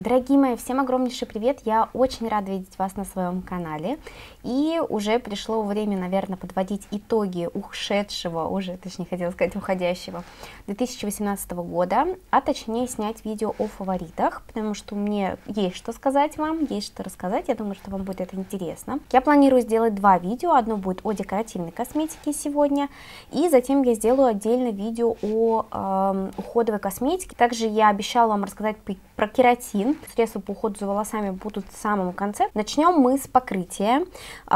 Дорогие мои, всем огромнейший привет! Я очень рада видеть вас на своем канале. И уже пришло время, наверное, подводить итоги уходящего 2018 года, а точнее снять видео о фаворитах, потому что мне есть что сказать вам, есть что рассказать, я думаю, что вам будет это интересно. Я планирую сделать два видео, одно будет о декоративной косметике сегодня, и затем я сделаю отдельное видео о уходовой косметике. Также я обещала вам рассказать про кератин. Средства по уходу за волосами будут в самом конце. Начнем мы с покрытия.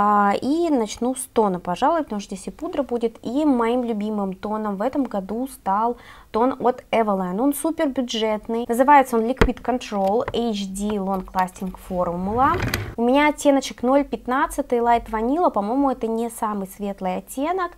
И начну с тона, пожалуй, потому что здесь и пудра будет. И моим любимым тоном в этом году стал тон от Eveline. Он супер бюджетный. Называется он Liquid Control HD Long Lasting Formula. У меня оттеночек 0,15 Light Vanilla. По-моему, это не самый светлый оттенок.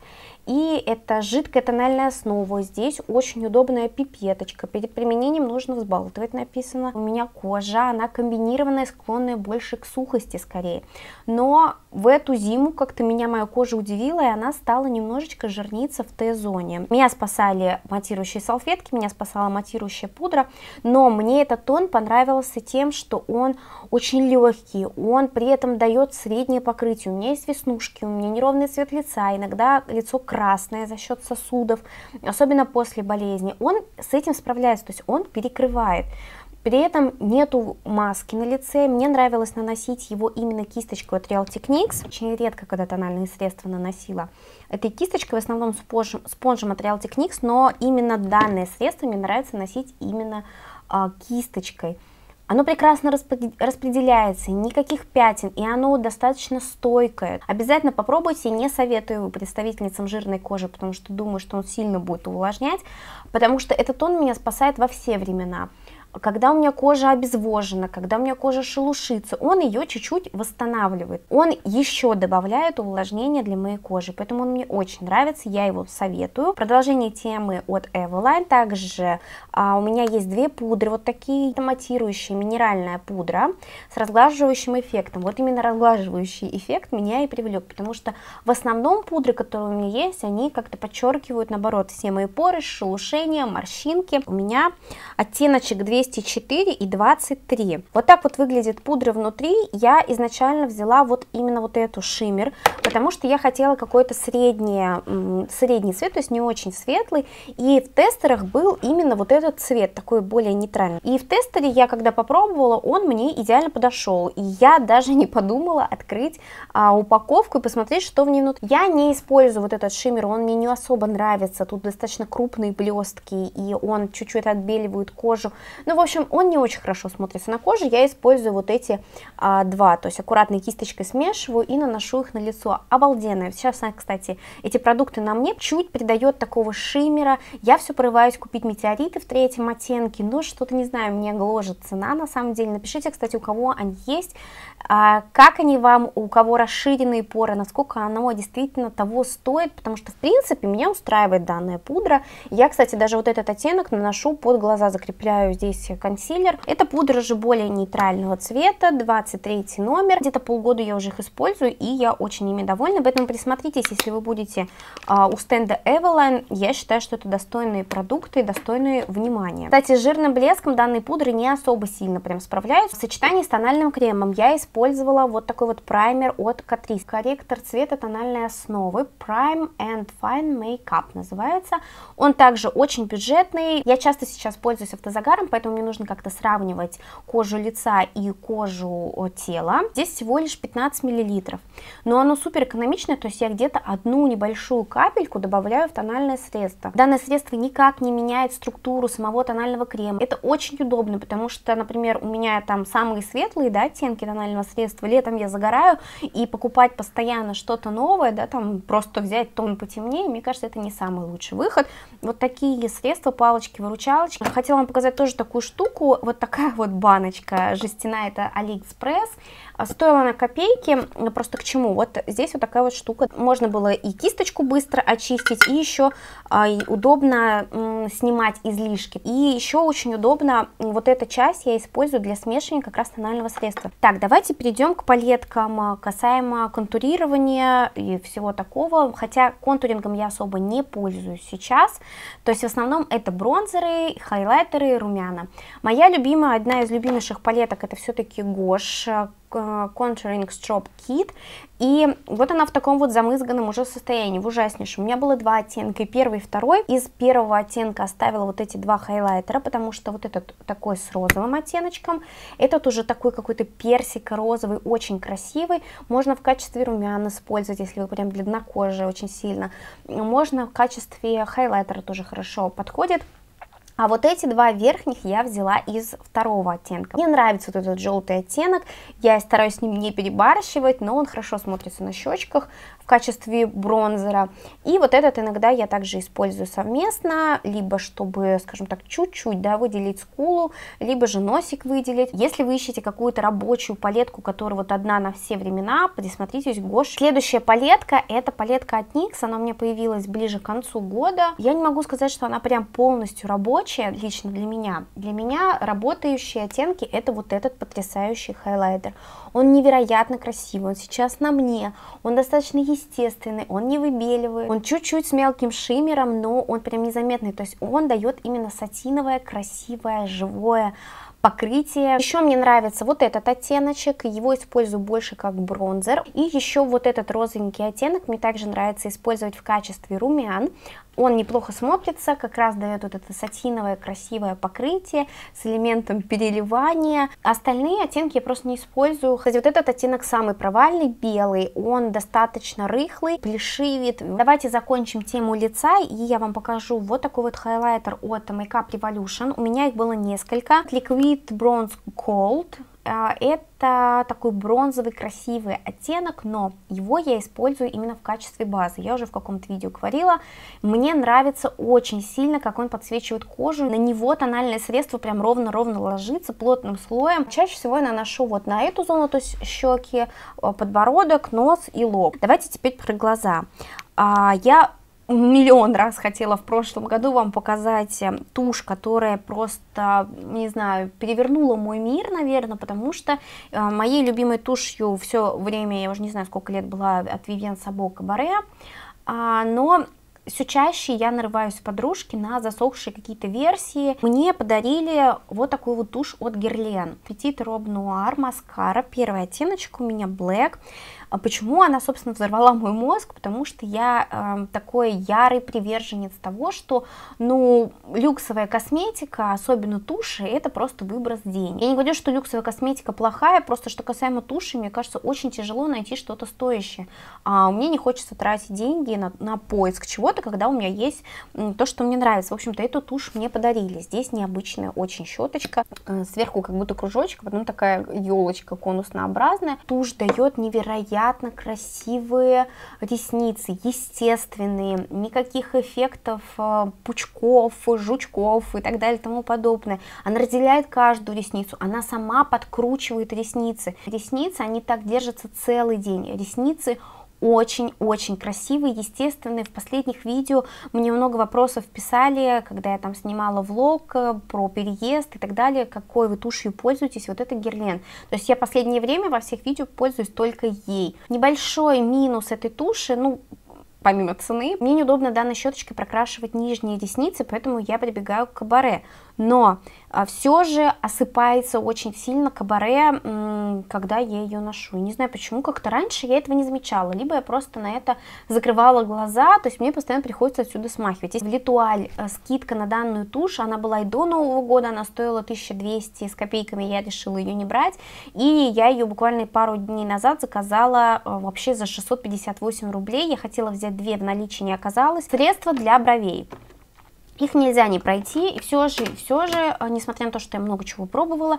И это жидкая тональная основа. Здесь очень удобная пипеточка. Перед применением нужно взбалтывать, написано. У меня кожа, она комбинированная, склонная больше к сухости скорее. Но в эту зиму как-то моя кожа удивила, и она стала немножечко жирниться в Т-зоне. Меня спасали матирующие салфетки, меня спасала матирующая пудра, но мне этот тон понравился тем, что он очень легкий, он при этом дает среднее покрытие. У меня есть веснушки, у меня неровный цвет лица, иногда лицо красное за счет сосудов, особенно после болезни. Он с этим справляется, то есть он перекрывает. При этом нету маски на лице. Мне нравилось наносить его именно кисточкой от Real Techniques. Очень редко, когда тональные средства наносила этой кисточкой, в основном спонжем от Real Techniques, но именно данное средство мне нравится носить именно кисточкой. Оно прекрасно распределяется, никаких пятен, и оно достаточно стойкое. Обязательно попробуйте, не советую представительницам жирной кожи, потому что думаю, что он сильно будет увлажнять, потому что этот тон меня спасает во все времена. Когда у меня кожа обезвожена, когда у меня кожа шелушится, он ее чуть-чуть восстанавливает. Он еще добавляет увлажнения для моей кожи, поэтому он мне очень нравится, я его советую. Продолжение темы от Eveline. Также у меня есть две пудры, вот такие матирующие, минеральная пудра с разглаживающим эффектом. Вот именно разглаживающий эффект меня и привлек, потому что в основном пудры, которые у меня есть, они как-то подчеркивают, наоборот, все мои поры, шелушения, морщинки. У меня оттеночек 204 и 23. Вот так вот выглядит пудра внутри. Я изначально взяла вот именно вот эту шиммер, потому что я хотела какой-то средний цвет, то есть не очень светлый. И в тестерах был именно вот этот цвет, такой более нейтральный. И в тестере я, когда попробовала, он мне идеально подошел. И я даже не подумала открыть упаковку и посмотреть, что в ней внутри. Я не использую вот этот шиммер, он мне не особо нравится. Тут достаточно крупные блестки, и он чуть-чуть отбеливает кожу. Ну, в общем, он не очень хорошо смотрится на коже. Я использую вот эти два, то есть аккуратной кисточкой смешиваю и наношу их на лицо. Обалденно. Сейчас, кстати, эти продукты на мне чуть придает такого шиммера. Я все порываюсь купить метеориты в третьем оттенке, но что-то, не знаю, мне гложет цена на самом деле. Напишите, кстати, у кого они есть, как они вам, у кого расширенные поры, насколько оно действительно того стоит, потому что, в принципе, меня устраивает данная пудра. Я, кстати, даже вот этот оттенок наношу под глаза, закрепляю здесь консилер. Это пудра же более нейтрального цвета, 23 номер. Где-то полгода я уже их использую, и я очень ими довольна. Поэтому присмотритесь, если вы будете у стенда Eveline. Я считаю, что это достойные продукты, достойные внимания. Кстати, с жирным блеском данные пудры не особо сильно прям справляются. В сочетании с тональным кремом я использовала вот такой вот праймер от Catrice. Корректор цвета тональной основы Prime and Fine Makeup называется. Он также очень бюджетный. Я часто сейчас пользуюсь автозагаром, поэтому мне нужно как-то сравнивать кожу лица и кожу тела. Здесь всего лишь 15 мл, но оно супер экономичное, то есть я где-то одну небольшую капельку добавляю в тональное средство. Данное средство никак не меняет структуру самого тонального крема. Это очень удобно, потому что, например, у меня там самые светлые, да, оттенки тонального средства, летом я загораю, и покупать постоянно что-то новое, да, там просто взять тон потемнее, мне кажется, это не самый лучший выход. Вот такие средства, палочки-выручалочки. Хотела вам показать тоже такую штуку, вот такая вот баночка жестяная, это AliExpress, стоила она копейки, просто к чему, вот здесь вот такая вот штука, можно было и кисточку быстро очистить, и еще удобно снимать излишки, и еще очень удобно, вот эта часть я использую для смешивания как раз тонального средства. Так, давайте перейдем к палеткам, касаемо контурирования и всего такого, хотя контурингом я особо не пользуюсь сейчас, то есть в основном это бронзеры, хайлайтеры, румяна. Моя любимая, одна из любимейших палеток, это все-таки Gosh Contouring Strobe Kit, и вот она в таком вот замызганном уже состоянии, в ужаснейшем. У меня было два оттенка, первый и второй. Из первого оттенка оставила вот эти два хайлайтера, потому что вот этот такой с розовым оттеночком, этот уже такой какой-то персико-розовый, очень красивый. Можно в качестве румян использовать, если вы прям бледнокожие очень сильно. Можно в качестве хайлайтера тоже хорошо подходит. А вот эти два верхних я взяла из второго оттенка. Мне нравится вот этот желтый оттенок, я стараюсь с ним не перебарщивать, но он хорошо смотрится на щечках в качестве бронзера. И вот этот иногда я также использую совместно, либо чтобы, скажем так, чуть-чуть, да, выделить скулу, либо же носик выделить. Если вы ищете какую-то рабочую палетку, которая вот одна на все времена, присмотритесь к Gosh. Следующая палетка, это палетка от NYX, она у меня появилась ближе к концу года. Я не могу сказать, что она прям полностью рабочая, лично для меня. Для меня работающие оттенки это вот этот потрясающий хайлайтер. Он невероятно красивый, он сейчас на мне, он достаточно естественный, он не выбеливает, он чуть-чуть с мелким шиммером, но он прям незаметный, то есть он дает именно сатиновое, красивое, живое покрытие. Еще мне нравится вот этот оттеночек, его использую больше как бронзер. И еще вот этот розовенький оттенок мне также нравится использовать в качестве румян. Он неплохо смотрится, как раз дает вот это сатиновое красивое покрытие с элементом переливания. Остальные оттенки я просто не использую. Кстати, вот этот оттенок самый провальный, белый, он достаточно рыхлый, плешивит. Давайте закончим тему лица, и я вам покажу вот такой вот хайлайтер от Makeup Revolution. У меня их было несколько. Liquid Bronze Gold. Это такой бронзовый красивый оттенок, но его я использую именно в качестве базы. Я уже в каком-то видео говорила. Мне нравится очень сильно, как он подсвечивает кожу. На него тональное средство прям ровно-ровно ложится плотным слоем. Чаще всего я наношу вот на эту зону, то есть щеки, подбородок, нос и лоб. Давайте теперь про глаза. Я миллион раз хотела в прошлом году вам показать тушь, которая просто, не знаю, перевернула мой мир, наверное, потому что моей любимой тушью все время, я уже не знаю, сколько лет была, от Vivienne Sabo Cabaret, но все чаще я нарываюсь с подружки на засохшие какие-то версии. Мне подарили вот такую вот тушь от Guerlain. Petit Robe Noir маскара. Первый оттеночек у меня Black. Почему она, собственно, взорвала мой мозг? Потому что я такой ярый приверженец того, что, ну, люксовая косметика, особенно туши, это просто выброс денег. Я не говорю, что люксовая косметика плохая, просто что касаемо туши, мне кажется, очень тяжело найти что-то стоящее. Мне не хочется тратить деньги на поиск чего-то, когда у меня есть то, что мне нравится. В общем-то, эту тушь мне подарили. Здесь необычная очень щеточка, сверху как будто кружочек, потом такая елочка конуснообразная. Тушь дает невероятно красивые ресницы, естественные, никаких эффектов пучков, жучков и так далее и тому подобное. Она разделяет каждую ресницу, она сама подкручивает ресницы. Ресницы, они так держатся целый день. Ресницы очень-очень красивые, естественные. В последних видео мне много вопросов писали, когда я там снимала влог про переезд и так далее, какой вы тушью пользуетесь. Вот это Guerlain. То есть я в последнее время во всех видео пользуюсь только ей. Небольшой минус этой туши, ну, помимо цены, мне неудобно данной щеточкой прокрашивать нижние ресницы, поэтому я прибегаю к Cabaret. Но все же осыпается очень сильно Cabaret, когда я ее ношу. И не знаю почему, как-то раньше я этого не замечала, либо я просто на это закрывала глаза, то есть мне постоянно приходится отсюда смахивать. Есть в L'Etoile скидка на данную тушь, она была и до Нового года, она стоила 1200 с копейками, я решила ее не брать, и я ее буквально пару дней назад заказала вообще за 658 рублей, я хотела взять две, в наличии не оказалось. Средства для бровей. Их нельзя не пройти, и все же, несмотря на то, что я много чего пробовала,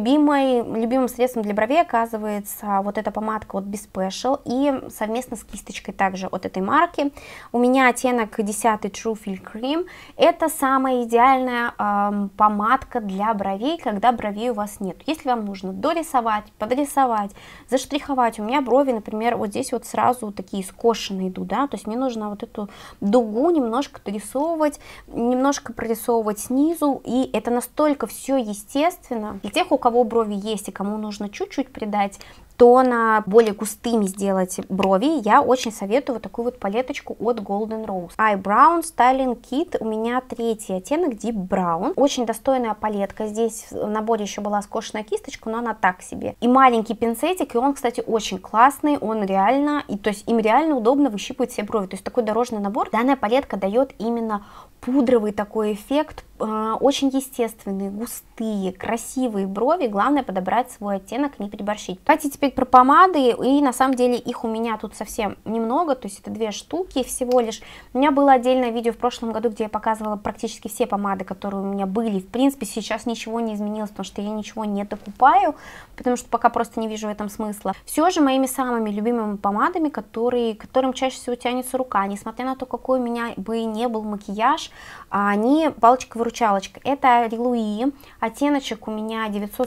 любимым средством для бровей оказывается вот эта помадка от Be Special, и совместно с кисточкой также от этой марки. У меня оттенок 10 True Fill Cream. Это самая идеальная помадка для бровей, когда бровей у вас нет. Если вам нужно дорисовать, подрисовать, заштриховать, у меня брови, например, вот здесь вот сразу такие скошенные идут, да, то есть мне нужно вот эту дугу немножко дорисовывать. немножко прорисовывать снизу, и это настолько все естественно. Для тех, у кого брови есть и кому нужно чуть-чуть придать тона, более густыми сделать брови, я очень советую вот такую вот палеточку от Golden Rose. Eyebrow Styling Kit, у меня 3-й оттенок Deep Brown. Очень достойная палетка, здесь в наборе еще была скошенная кисточка, но она так себе. И маленький пинцетик, и он, кстати, очень классный, он реально, то есть им реально удобно выщипывать все брови, то есть такой дорожный набор. Данная палетка дает именно пудровый такой эффект, очень естественные, густые, красивые брови, главное подобрать свой оттенок, не переборщить. Давайте теперь про помады, и на самом деле их у меня тут совсем немного, то есть это 2 штуки всего лишь. У меня было отдельное видео в прошлом году, где я показывала практически все помады, которые у меня были. В принципе, сейчас ничего не изменилось, потому что я ничего не докупаю, потому что пока просто не вижу в этом смысла. Все же моими самыми любимыми помадами, которым чаще всего тянется рука, несмотря на то, какой у меня бы не был макияж, они палочка-выручалочка. Это Релуи, оттеночек у меня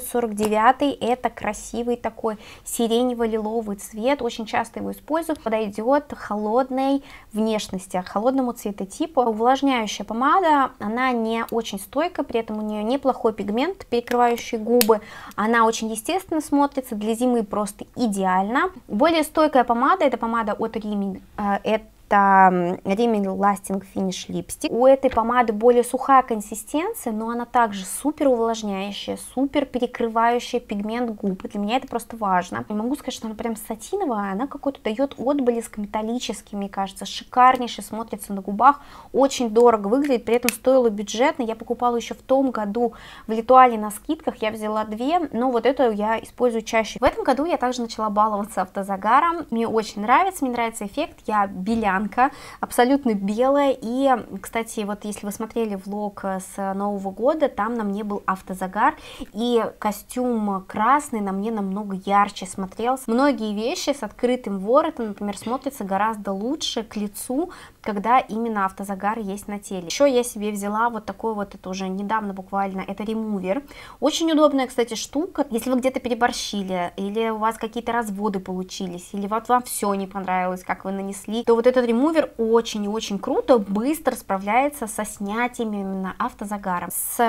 949, это красивый такой сиренево-лиловый цвет, очень часто его использую, подойдет холодной внешности, холодному цветотипу. Увлажняющая помада, она не очень стойкая, при этом у нее неплохой пигмент, перекрывающий губы, она очень естественно смотрится, для зимы просто идеально. Более стойкая помада, это помада от Rimmel, это Rimmel Lasting Finish Lipstick. У этой помады более сухая консистенция, но она также супер увлажняющая, супер перекрывающая пигмент губ. Для меня это просто важно. Не могу сказать, что она прям сатиновая, она какой-то дает отблеск металлический, мне кажется, шикарнейший, смотрится на губах, очень дорого выглядит, при этом стоило бюджетно. Я покупала еще в том году в Литуале на скидках, я взяла 2, но вот эту я использую чаще. В этом году я также начала баловаться автозагаром, мне очень нравится, мне нравится эффект, я белянка, абсолютно белая. И, кстати, вот если вы смотрели влог с Нового года, там на мне был автозагар, и костюм красный на мне намного ярче смотрелся. Многие вещи с открытым воротом, например, смотрятся гораздо лучше к лицу, когда именно автозагар есть на теле. Еще я себе взяла вот такой вот, это уже недавно буквально, это ремувер. Очень удобная, кстати, штука, если вы где-то переборщили, или у вас какие-то разводы получились, или вот вам все не понравилось, как вы нанесли, то вот этот ремувер очень и очень круто, быстро справляется со снятием именно автозагара.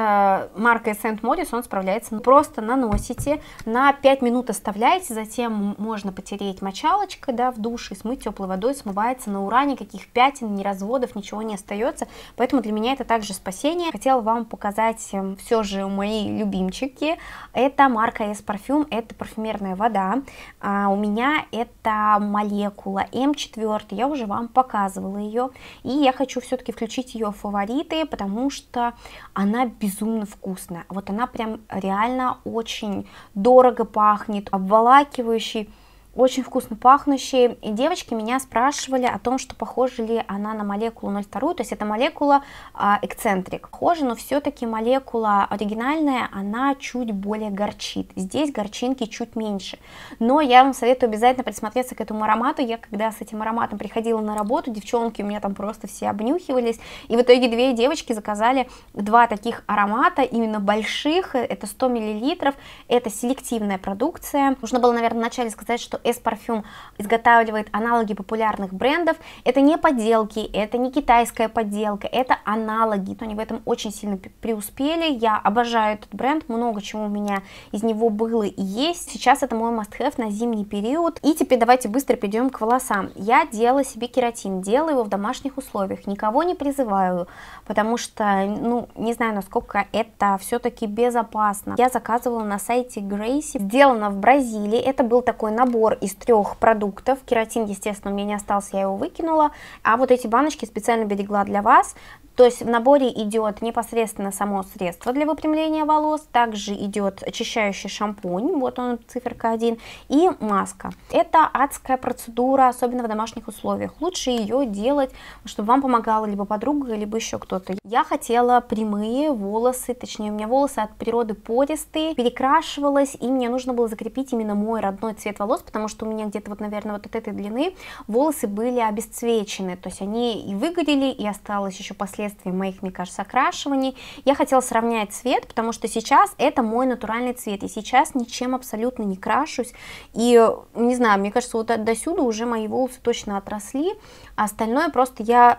С маркой Saint Morris он справляется, просто наносите, на 5 минут оставляете, затем можно потереть мочалочкой, да, в душе, смыть теплой водой, смывается на ура, никаких пятен, ни разводов, ничего не остается, поэтому для меня это также спасение. Хотела вам показать все же мои любимчики. Это марка S Parfum, это парфюмерная вода, у меня это молекула М4, я уже вам показывала ее, и я хочу все-таки включить ее в фавориты, потому что она безумно вкусная, вот она прям реально очень дорого пахнет, обволакивающий, очень вкусно пахнущие, и девочки меня спрашивали о том, что похожа ли она на молекулу 02, то есть это молекула эксцентрик. Похожа, но все-таки молекула оригинальная, она чуть более горчит, здесь горчинки чуть меньше, но я вам советую обязательно присмотреться к этому аромату. Я когда с этим ароматом приходила на работу, девчонки у меня там просто все обнюхивались, и в итоге 2 девочки заказали 2 таких аромата, именно больших, это 100 мл, это селективная продукция. Нужно было, наверное, вначале сказать, что S Parfum изготавливает аналоги популярных брендов. Это не подделки, это не китайская подделка, это аналоги. Но они в этом очень сильно преуспели. Я обожаю этот бренд, много чего у меня из него было и есть. Сейчас это мой must-have на зимний период. И теперь давайте быстро перейдем к волосам. Я делала себе кератин, делаю его в домашних условиях, никого не призываю, потому что, ну, не знаю, насколько это все-таки безопасно. Я заказывала на сайте Gracie, сделано в Бразилии. Это был такой набор из 3 продуктов. Кератин, естественно, у меня не остался, я его выкинула. А вот эти баночки специально берегла для вас. То есть в наборе идет непосредственно само средство для выпрямления волос, также идет очищающий шампунь, вот он, циферка 1, и маска. Это адская процедура, особенно в домашних условиях. Лучше ее делать, чтобы вам помогала либо подруга, либо еще кто-то. Я хотела прямые волосы, точнее у меня волосы от природы пористые, перекрашивалась, и мне нужно было закрепить именно мой родной цвет волос, потому что у меня где-то вот, наверное, вот от этой длины волосы были обесцвечены, то есть они и выгорели, и осталось еще последствия моих, мне кажется, окрашиваний. Я хотела сравнять цвет, потому что сейчас это мой натуральный цвет, и сейчас ничем абсолютно не крашусь, и, не знаю, мне кажется, вот до сюда уже мои волосы точно отросли, а остальное просто я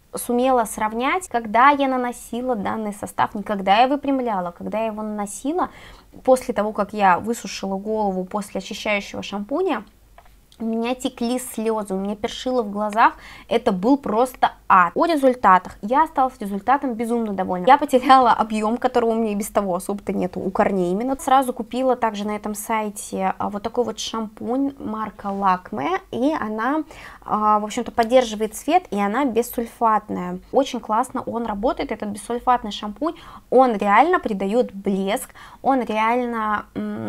сумела сравнять, когда я наносила данный состав, не когда я выпрямляла, когда я его наносила, после того, как я высушила голову после очищающего шампуня, у меня текли слезы, у меня першило в глазах, это был просто ад. О результатах. Я осталась результатом безумно довольна. Я потеряла объем, которого у меня и без того особо-то нету у корней именно. Сразу купила также на этом сайте вот такой вот шампунь марка Lakme, и она, в общем-то, поддерживает цвет, и она бессульфатная. Очень классно он работает, этот бессульфатный шампунь, он реально придает блеск, он реально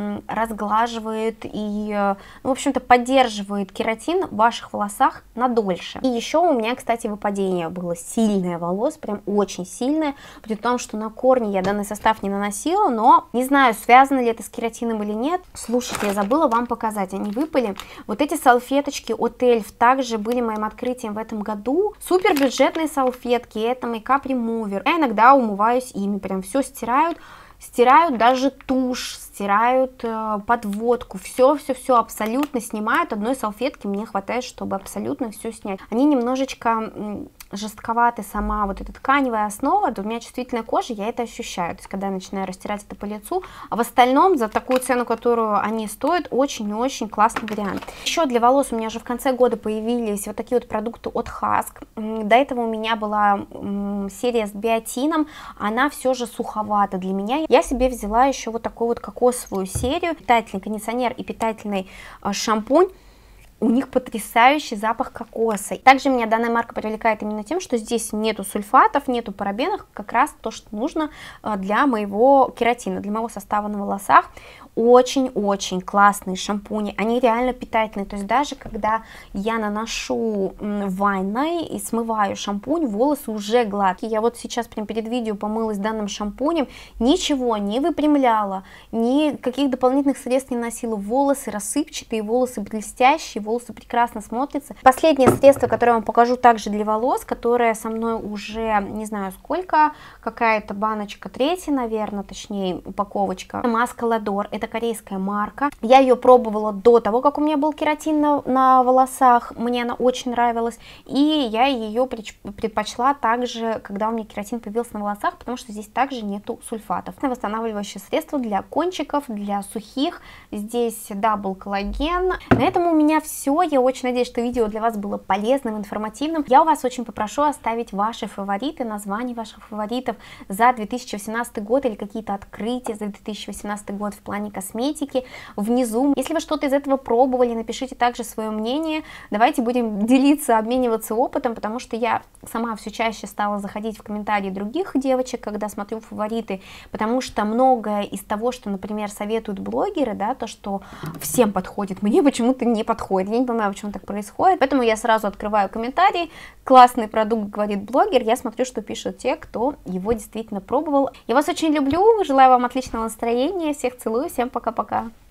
разглаживает и, в общем-то, поддерживает кератин в ваших волосах надольше. И еще у меня, кстати, выпадение было сильное волос, прям очень сильное, при том, что на корни я данный состав не наносила, но не знаю, связано ли это с кератином или нет. Слушайте, я забыла вам показать, они выпали. Вот эти салфеточки от Эльф также были моим открытием в этом году. Супер бюджетные салфетки, это Makeup Remover. Я иногда умываюсь ими, прям все стирают даже тушь, стирают подводку, все абсолютно снимают. Одной салфетки мне хватает, чтобы абсолютно все снять. Они немножечко жестковаты, сама вот эта тканевая основа, у меня чувствительная кожа, я это ощущаю, то есть когда я начинаю растирать это по лицу, а в остальном за такую цену, которую они стоят, очень-очень классный вариант. Еще для волос у меня же в конце года появились вот такие вот продукты от Hask. До этого у меня была серия с биотином, она все же суховата для меня. Я себе взяла еще вот такую вот кокосовую серию, питательный кондиционер и питательный шампунь. У них потрясающий запах кокоса. Также меня данная марка привлекает именно тем, что здесь нету сульфатов, нету парабенов, как раз то, что нужно для моего кератина, для моего состава на волосах. Очень-очень классные шампуни, они реально питательные, то есть даже когда я наношу ванной и смываю шампунь, волосы уже гладкие. Я вот сейчас прям перед видео помылась данным шампунем, ничего не выпрямляла, никаких дополнительных средств не носила, волосы рассыпчатые, волосы блестящие, волосы прекрасно смотрятся. Последнее средство, которое я вам покажу также для волос, которое со мной уже не знаю сколько, какая-то баночка, третья, наверное, точнее упаковочка, маска Lador. Это корейская марка. Я ее пробовала до того, как у меня был кератин на волосах. Мне она очень нравилась. И я ее предпочла также, когда у меня кератин появился на волосах, потому что здесь также нету сульфатов. Восстанавливающее средство для кончиков, для сухих. Здесь дабл коллаген. На этом у меня все. Я очень надеюсь, что видео для вас было полезным, информативным. Я у вас очень попрошу оставить ваши фавориты, названия ваших фаворитов за 2018 год или какие-то открытия за 2018 год в плане косметики внизу. Если вы что-то из этого пробовали, напишите также свое мнение. Давайте будем делиться, обмениваться опытом, потому что я сама все чаще стала заходить в комментарии других девочек, когда смотрю фавориты, потому что многое из того, что, например, советуют блогеры, да, то, что всем подходит, мне почему-то не подходит. Я не понимаю, почему так происходит. Поэтому я сразу открываю комментарии. Классный продукт, говорит блогер. Я смотрю, что пишут те, кто его действительно пробовал. Я вас очень люблю. Желаю вам отличного настроения. Всех целую. Всем пока-пока.